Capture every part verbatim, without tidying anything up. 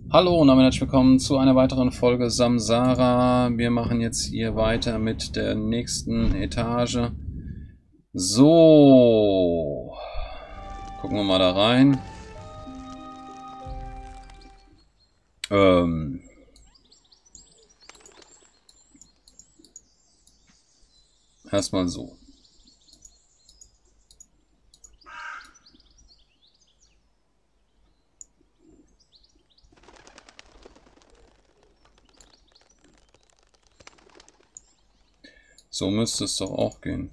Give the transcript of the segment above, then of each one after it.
Hallo und damit herzlich willkommen zu einer weiteren Folge Samsara. Wir machen jetzt hier weiter mit der nächsten Etage. So, gucken wir mal da rein. Ähm, erstmal so. So müsste es doch auch gehen.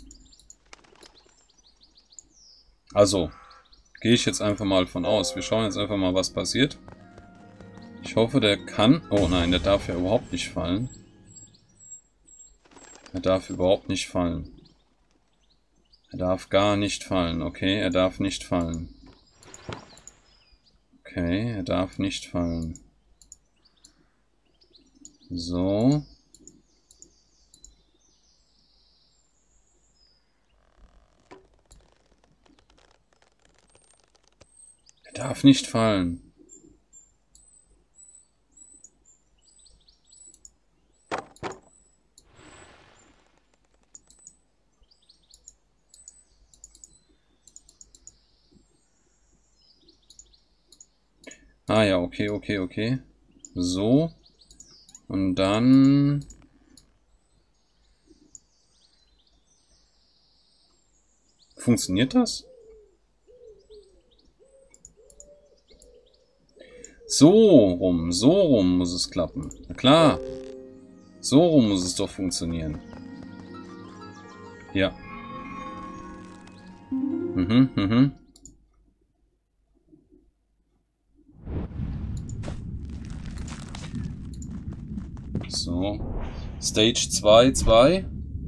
Also, gehe ich jetzt einfach mal von aus. Wir schauen jetzt einfach mal, was passiert. Ich hoffe, der kann... Oh nein, der darf ja überhaupt nicht fallen. Er darf überhaupt nicht fallen. Er darf gar nicht fallen. Okay, er darf nicht fallen. Okay, er darf nicht fallen. So. Er darf nicht fallen. Ah ja, okay, okay, okay. So. Und dann... Funktioniert das? So rum, so rum muss es klappen. Na klar. So rum muss es doch funktionieren. Ja. Mhm, mhm. So. Stage zwei, zwei.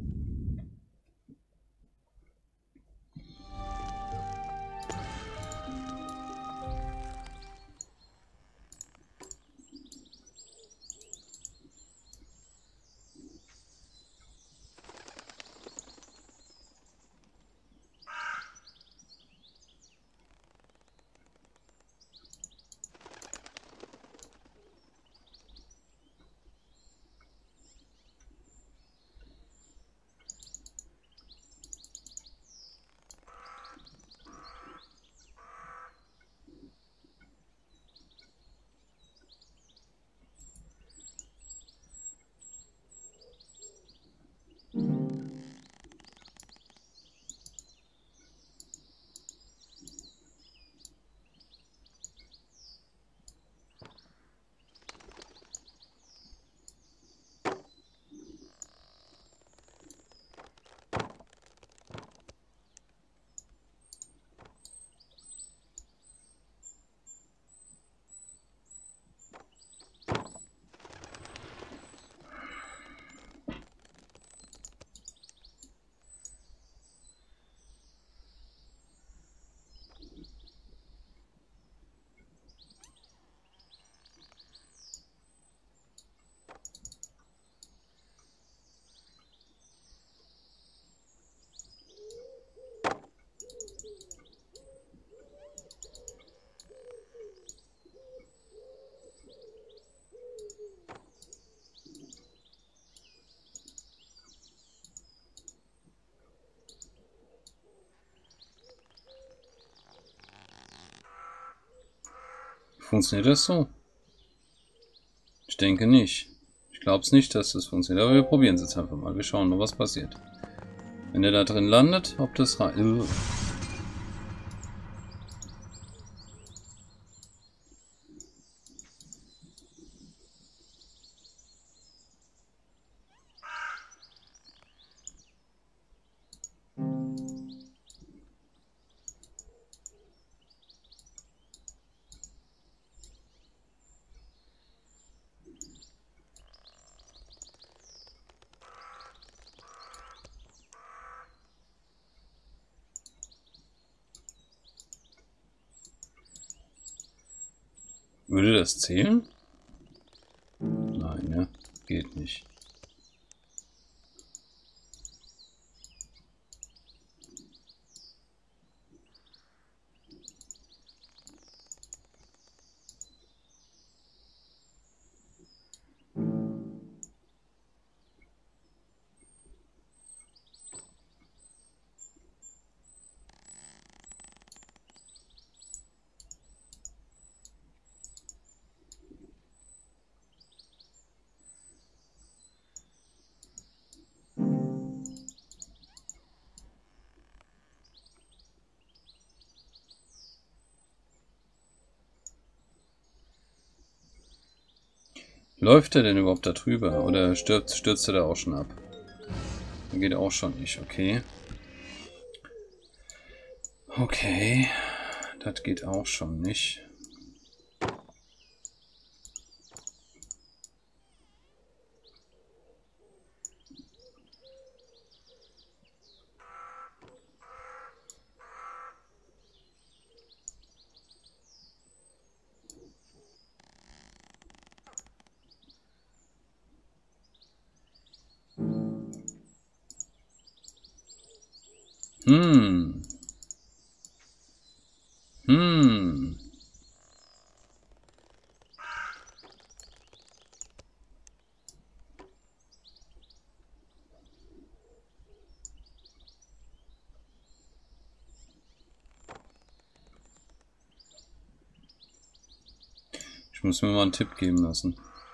Funktioniert das so? Ich denke nicht. Ich glaube es nicht, dass das funktioniert. Aber wir probieren es jetzt einfach mal. Wir schauen mal, was passiert. Wenn der da drin landet, ob das rein... Würde das zählen? Nein, ne? Geht nicht. Läuft er denn überhaupt da drüber? Oder stürzt, stürzt er da auch schon ab? Der geht auch schon nicht, okay. Okay. Das geht auch schon nicht. Hm. Hm. Ich muss mir mal einen Tipp geben lassen.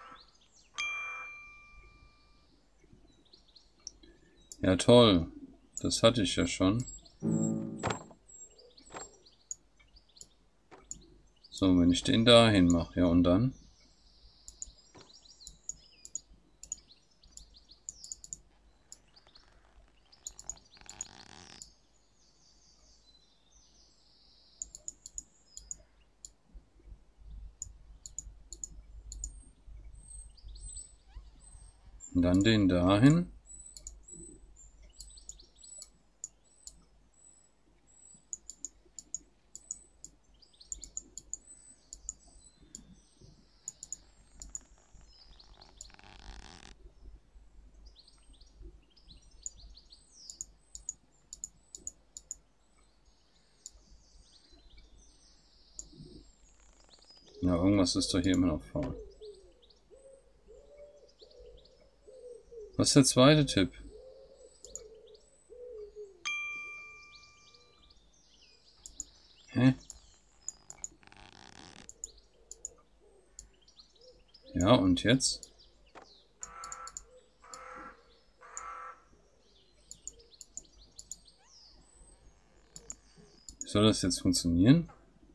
Ja, toll. Das hatte ich ja schon. So, wenn ich den dahin mache, ja, und dann? Und dann den dahin. Ja, irgendwas ist doch hier immer noch faul. Was ist der zweite Tipp? Hä? Ja, und jetzt? Wie soll das jetzt funktionieren?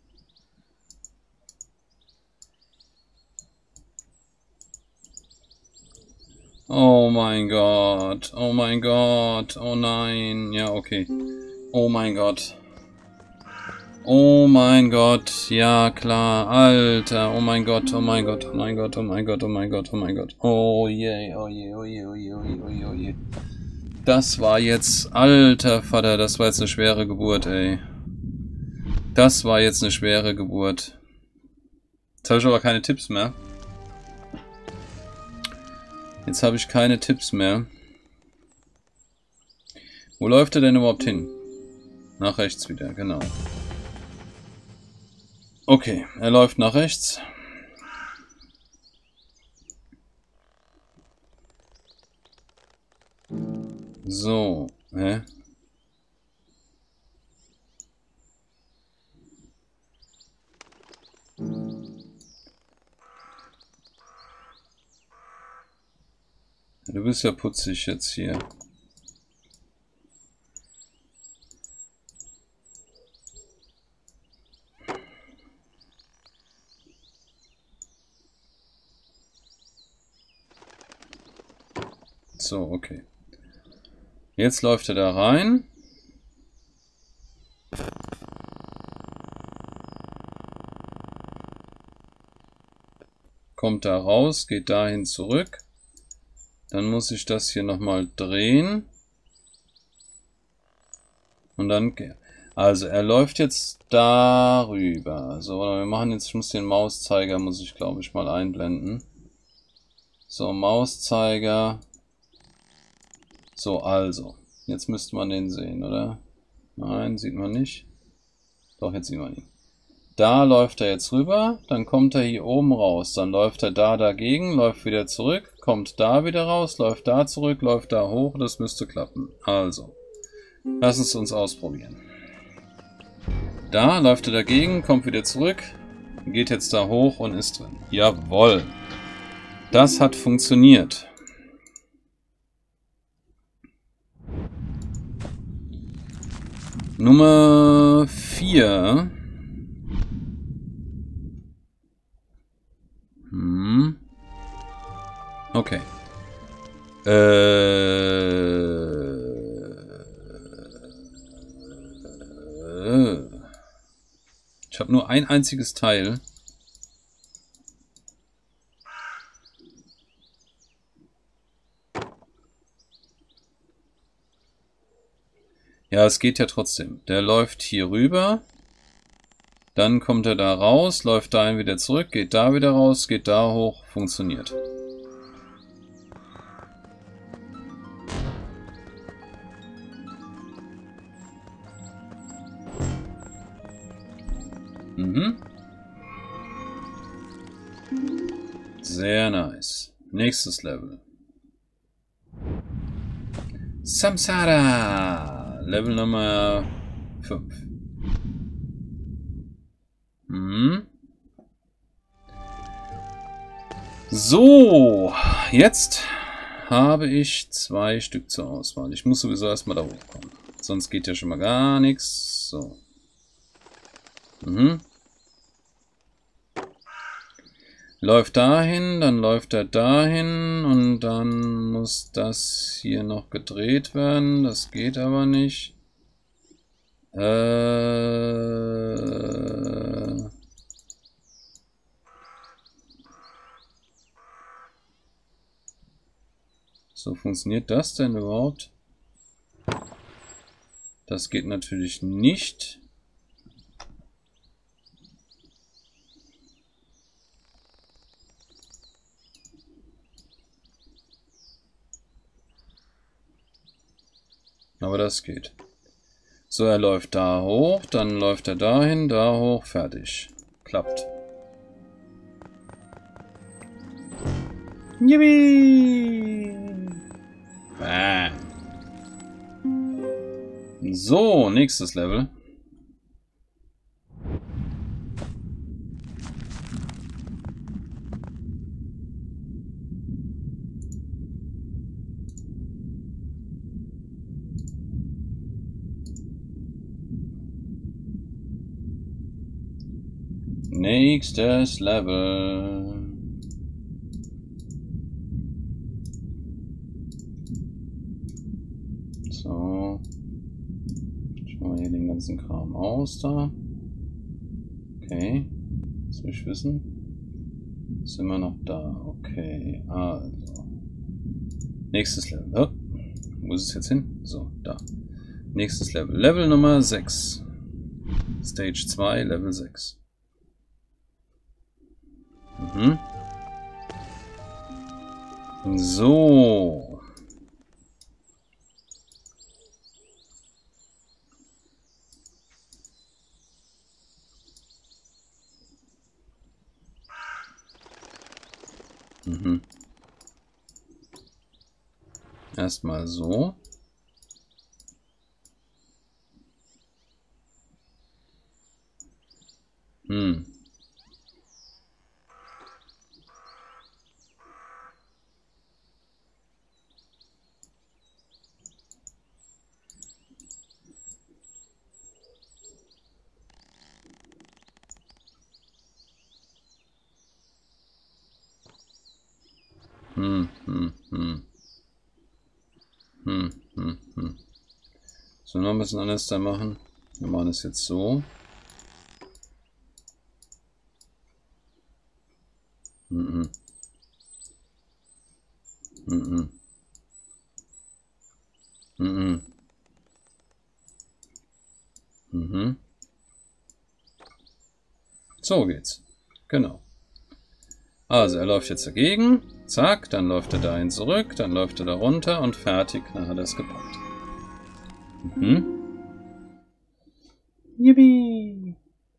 Oh mein Gott, oh mein Gott, oh nein, ja, okay. Oh mein Gott. Oh mein Gott, ja klar, Alter, oh mein Gott, oh mein Gott, oh mein Gott, oh mein Gott, oh mein Gott, oh mein Gott. Oh je, oh je, oh je, oh je, oh je, oh je, oh je. Das war jetzt, alter Vater, das war jetzt eine schwere Geburt, ey. Das war jetzt eine schwere Geburt. Jetzt habe ich aber keine Tipps mehr. Jetzt habe ich keine Tipps mehr. Wo läuft er denn überhaupt hin? Nach rechts wieder, genau. Okay, er läuft nach rechts. So, hä? Du bist ja putzig jetzt hier. So, okay. Jetzt läuft er da rein. Kommt da raus, geht dahin zurück. Dann muss ich das hier nochmal drehen. Und dann... Also, er läuft jetzt darüber. So, wir machen jetzt... Ich muss den Mauszeiger, muss ich glaube ich mal einblenden. So, Mauszeiger. So, also. Jetzt müsste man den sehen, oder? Nein, sieht man nicht. Doch, jetzt sieht man ihn. Da läuft er jetzt rüber, dann kommt er hier oben raus. Dann läuft er da dagegen, läuft wieder zurück, kommt da wieder raus, läuft da zurück, läuft da hoch. Das müsste klappen. Also, lass uns uns ausprobieren. Da läuft er dagegen, kommt wieder zurück, geht jetzt da hoch und ist drin. Jawohl. Das hat funktioniert. Nummer vier. Hm. Okay. Äh... Ich habe nur ein einziges Teil. Ja, es geht ja trotzdem. Der läuft hier rüber. Dann kommt er da raus, läuft dahin wieder zurück, geht da wieder raus, geht da hoch, funktioniert. Mhm. Sehr nice. Nächstes Level. Samsara. Level Nummer fünf. Mhm. So, jetzt habe ich zwei Stück zur Auswahl. Ich muss sowieso erstmal da hochkommen. Sonst geht ja schon mal gar nichts. So. Mhm. Läuft dahin, dann läuft er dahin und dann muss das hier noch gedreht werden. Das geht aber nicht. Äh... So, funktioniert das denn überhaupt? Das geht natürlich nicht. Aber das geht. So, er läuft da hoch, dann läuft er dahin, da hoch, fertig. Klappt. Yippie! Bam. So, nächstes Level. Nächstes Level. So. Schauen wir hier den ganzen Kram aus da. Okay. Das will ich wissen. Sind wir noch da? Okay. Also. Nächstes Level. Oh. Wo ist es jetzt hin? So, da. Nächstes Level. Level Nummer sechs. Stage zwei, Level sechs. Mhm. So. Mhm. Erstmal so. Hm. Hm, hm, hm. Hm, hm, hm. So, noch ein bisschen anders da machen. Wir machen es jetzt so. Mhm. Mhm. Mhm. Mhm. So geht's. Genau. Also, er läuft jetzt dagegen. Zack, dann läuft er dahin zurück, dann läuft er da runter und fertig. Dann hat er es gepackt. Mhm. Yippie!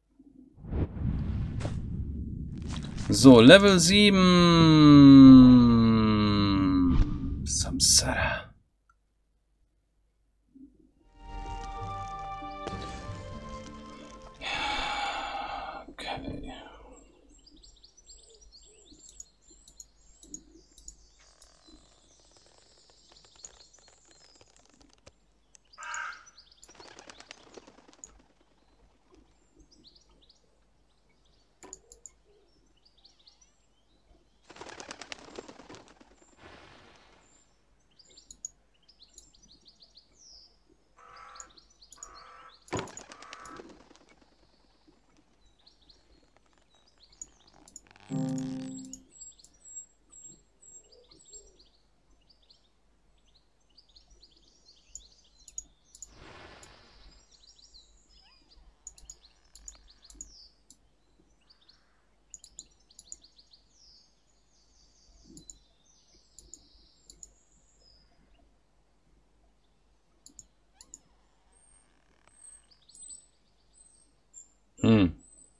So, Level sieben. Samsara. Okay. Hm.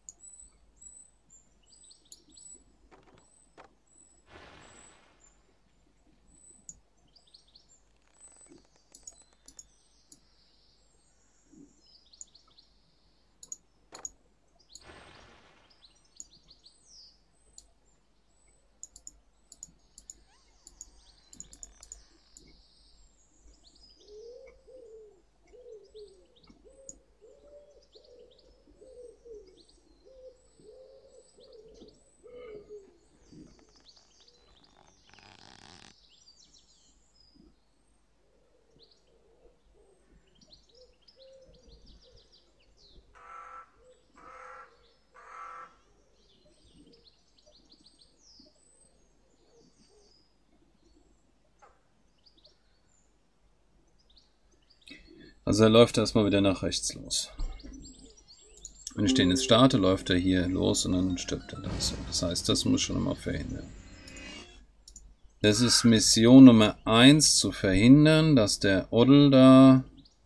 Also er läuft erstmal wieder nach rechts los. Wenn ich den jetzt starte, läuft er hier los und dann stirbt er das. Das heißt, das muss ich schon immer verhindern. Das ist Mission Nummer eins, zu verhindern, dass der Oddel da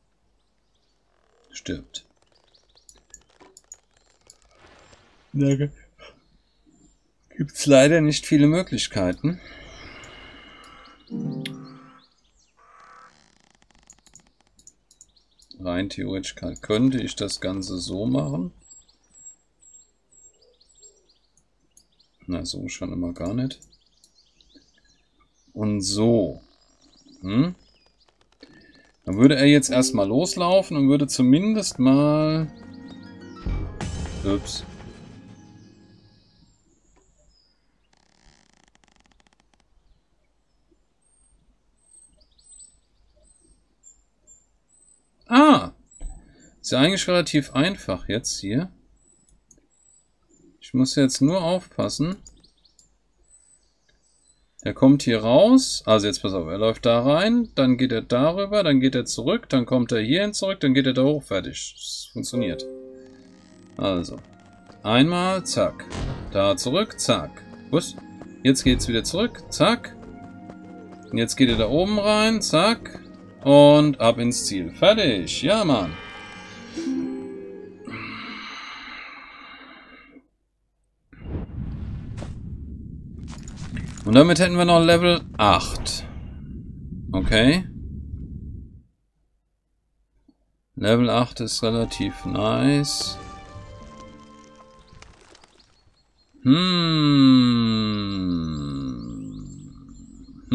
stirbt. Da gibt es leider nicht viele Möglichkeiten. Rein theoretisch kann, könnte ich das Ganze so machen. Na, so schon immer gar nicht. Und so. Hm? Dann würde er jetzt erstmal loslaufen und würde zumindest mal... Ups. Ah! Ist ja eigentlich relativ einfach jetzt hier. Ich muss jetzt nur aufpassen. Er kommt hier raus. Also jetzt pass auf, er läuft da rein, dann geht er darüber, dann geht er zurück, dann kommt er hierhin zurück, dann geht er da hoch. Fertig. Das funktioniert. Also. Einmal, zack. Da zurück, zack. Was? Jetzt geht's wieder zurück, zack. Und jetzt geht er da oben rein, zack. Und ab ins Ziel. Fertig. Ja, Mann. Und damit hätten wir noch Level acht. Okay. Level acht ist relativ nice. Hm.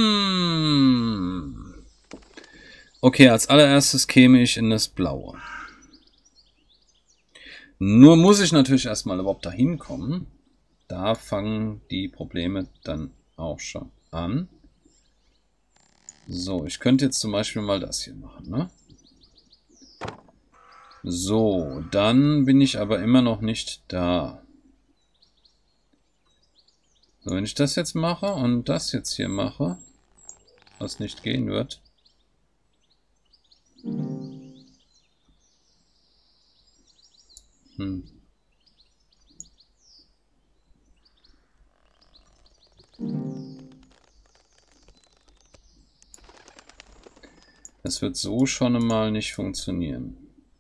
Hm. Okay, als allererstes käme ich in das Blaue. Nur muss ich natürlich erstmal überhaupt dahin kommen. Da fangen die Probleme dann auch schon an. So, ich könnte jetzt zum Beispiel mal das hier machen, ne? So, dann bin ich aber immer noch nicht da. So, wenn ich das jetzt mache und das jetzt hier mache, was nicht gehen wird. Hm. Das wird so schon einmal nicht funktionieren.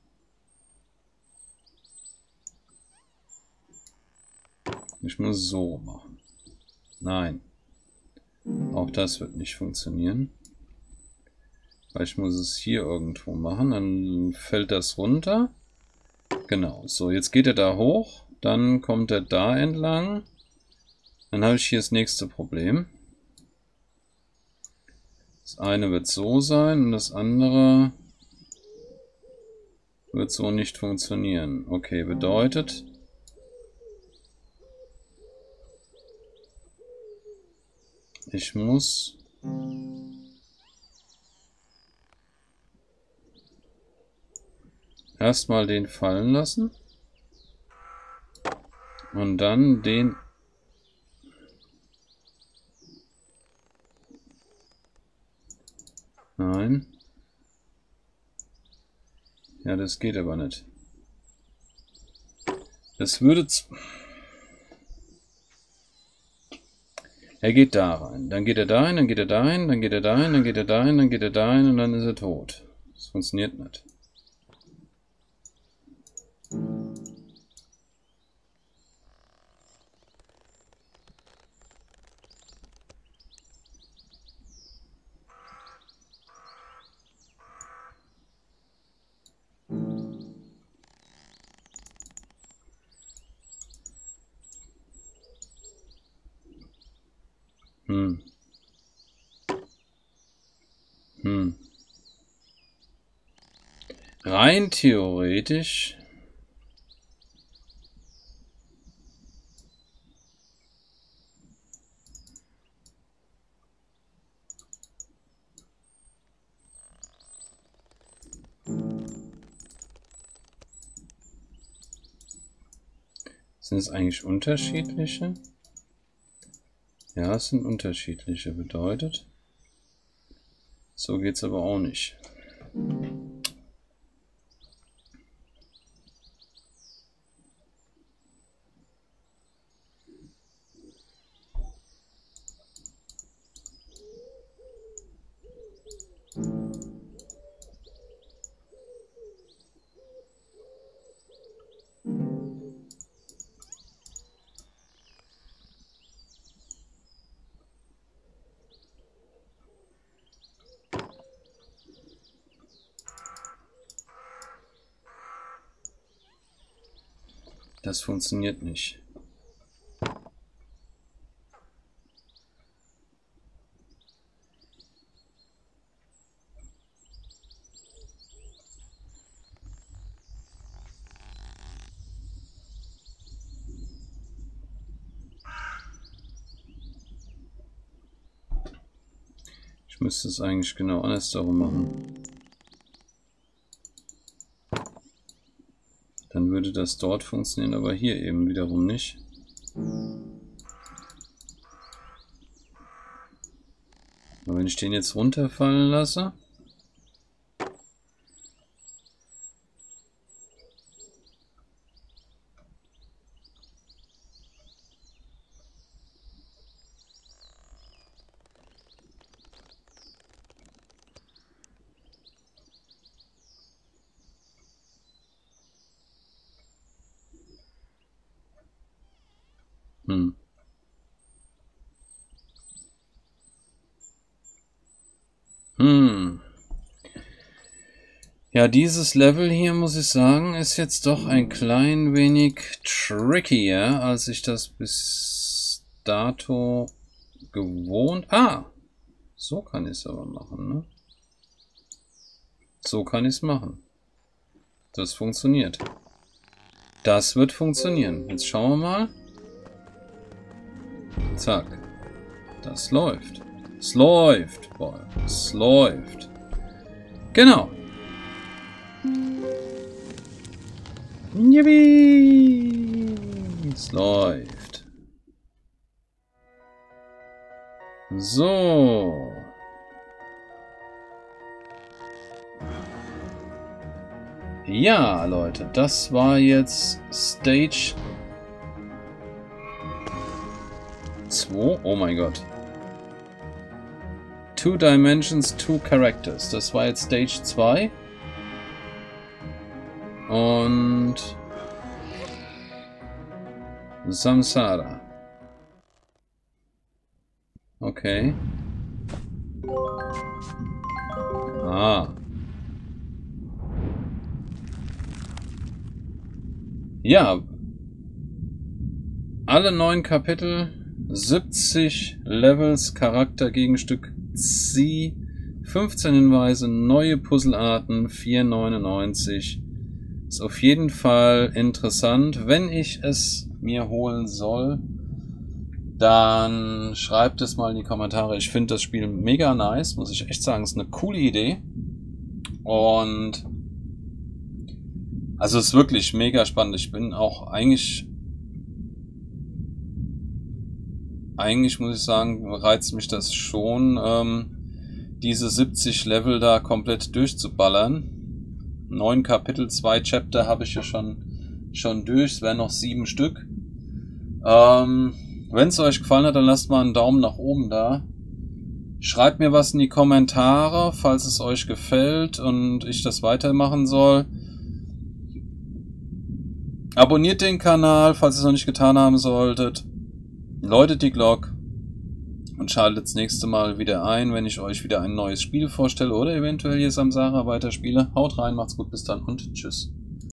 Ich muss so machen. Nein. Auch das wird nicht funktionieren. Weil ich muss es hier irgendwo machen. Dann fällt das runter. Genau. So, jetzt geht er da hoch. Dann kommt er da entlang. Dann habe ich hier das nächste Problem. Das eine wird so sein und das andere wird so nicht funktionieren. Okay, bedeutet... Ich muss... erstmal den fallen lassen. Und dann den... Nein. Ja, das geht aber nicht. Das würde... Er geht da rein. Dann geht er da rein, dann geht er da rein, dann geht er da rein, dann geht er da rein, dann geht er da rein und dann ist er tot. Das funktioniert nicht. Hm. Hm. Rein theoretisch... Sind es eigentlich unterschiedliche? Ja, es sind unterschiedliche. Bedeutet, so geht es aber auch nicht. Das funktioniert nicht. Ich müsste es eigentlich genau andersherum machen. Dann würde das dort funktionieren, aber hier eben wiederum nicht. Aber wenn ich den jetzt runterfallen lasse... Hm. Hm. Ja, dieses Level hier, muss ich sagen, ist jetzt doch ein klein wenig trickier, als ich das bis dato gewohnt... Ah! So kann ich es aber machen, ne? So kann ich es machen. Das funktioniert. Das wird funktionieren. Jetzt schauen wir mal. Zack. Das läuft. Es läuft, boy. Es läuft. Genau. Yippie! Es läuft. So. Ja, Leute, das war jetzt Stage zwei. Oh mein Gott. Two Dimensions, Two Characters. Das war jetzt Stage zwei. Und Samsara. Okay. Ah. Ja. Alle neun Kapitel, siebzig Levels, Charakter, Gegenstück, C, fünfzehn Hinweise, neue Puzzlearten, vier neunundneunzig. Ist auf jeden Fall interessant. Wenn ich es mir holen soll, dann schreibt es mal in die Kommentare. Ich finde das Spiel mega nice, muss ich echt sagen. Ist eine coole Idee. Und also es ist wirklich mega spannend. Ich bin auch eigentlich eigentlich muss ich sagen, reizt mich das schon, ähm, diese siebzig Level da komplett durchzuballern. Neun Kapitel, zwei Chapter habe ich ja schon, schon durch. Es wären noch sieben Stück. Ähm, wenn es euch gefallen hat, dann lasst mal einen Daumen nach oben da. Schreibt mir was in die Kommentare, falls es euch gefällt und ich das weitermachen soll. Abonniert den Kanal, falls ihr es noch nicht getan haben solltet. Läutet die Glocke und schaltet das nächste Mal wieder ein, wenn ich euch wieder ein neues Spiel vorstelle oder eventuell hier Samsara weiterspiele. Haut rein, macht's gut, bis dann und tschüss.